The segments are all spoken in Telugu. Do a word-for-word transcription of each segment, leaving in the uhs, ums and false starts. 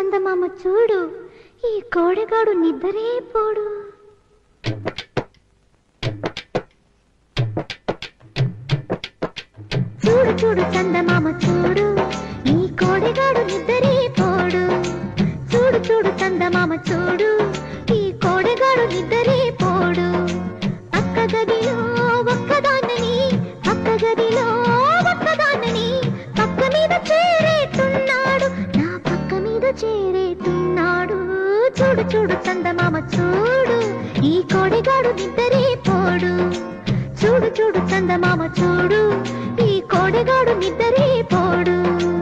చందమామ చూడు, ఈ కోడెగాడు నిద్రే పోడు. చూడు చూడు చందమామ చూడు, ఈ కోడెగాడు నిద్రే పోడు. చూడు చూడు చందమామ చూడు, ఈ కోడెగాడు నిద్రే పోడు. పక్క గదిలో ఒక్కదాన్నని, పక్క గదిలో ఒక్కదాన్నని, పక్క మీద చేరేతున్నాడు, నా పక్క మీద చేరేతున్నాడు. చూడు చూడు చందమామ చూడు, ఈ కోడెగాడు నిద్రే పోడు. చూడు చూడు చందమామ చూడు, ఈ కోడెగాడు నిద్రే పోడు.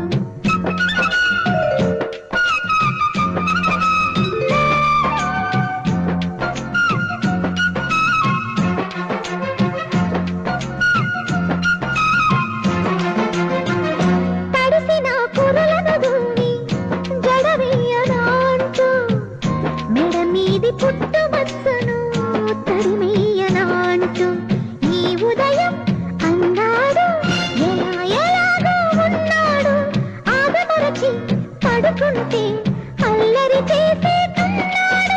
తడిసిన కురులను దూని జడవేయనాంటూ, మెడ మీది పుట్టుమచ్చను తరిమేయనాంటూ, ఈ ఉదయం అన్నాడు ఎలా ఎలాగో ఉన్నాడు. ఆగమరచి పడుకుంటే అల్లరి చేసేస్తున్నాడు,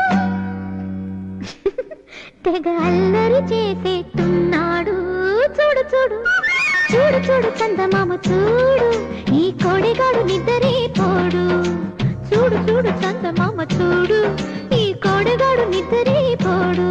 తెగ అల్లరి చేసేస్తున్నాడు. చూడు చూడు చూడు చూడు చందమామ చూడు, ఈ కోడెగాడు నిద్రే పోడు. చూడు చూడు చందమామ చూడు, ఈ కోడెగాడు నిద్రే పోడు.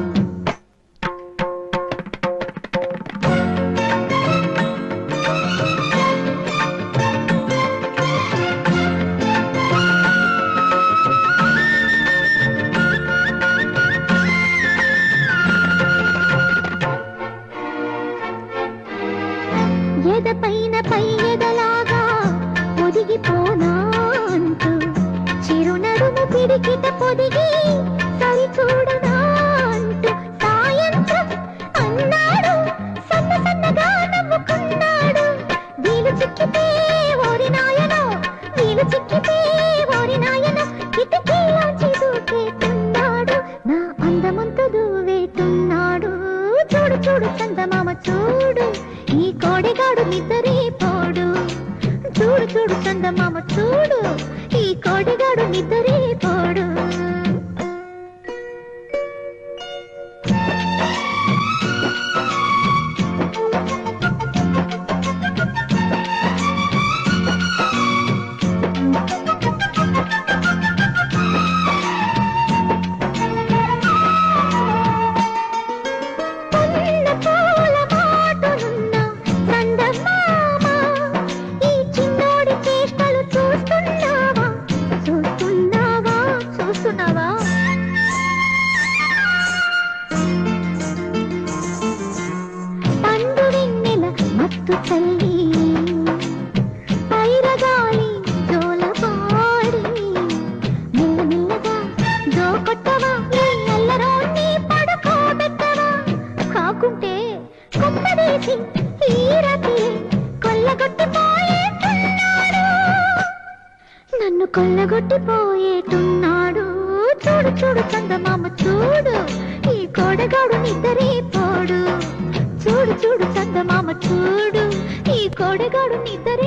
ఎద పైన పై ఎదలాగా పొదిగిపోనా అంటూ, చిరునడుము పిడికిట పొదిగి సరి చూడనా అంటూ, సాయంత్రం అన్నాడు సన్న సన్నగా నవ్వుకున్నాడు. వీలు చిక్కితే ఓరి నాయనో, వీలు చిక్కితే ఓరి నాయనో, కిటికీలోంచి దూకేతున్నాడు, నా అందమంతా దూవేతున్నాడు. చూడు చూడు చందమామ చూడు, ఈ కోడెగాడు నిద్రే పోడు. చూడు చూడు చందమామ చూడు, ఈ కోడెగాడు నిద్రే పోడు. పైరగాలి జోలపాడి మెల్లమెల్లగా జోకొట్టవా, నల్లరోని పడుకోబెట్టవా, కాకుంటే కుప్పదీసి ఈ రాత్రి కొల్లగొట్టిపోయేటున్నాడు, నన్ను కొల్లగొట్టిపోయేటున్నాడు. చూడు చూడు చందమామ చూడు, ఈ కోడెగాడు నిద్రే పోడు. చూడు చూడు చందమామ చూడు, ఈ కోడెగాడు నిద్రే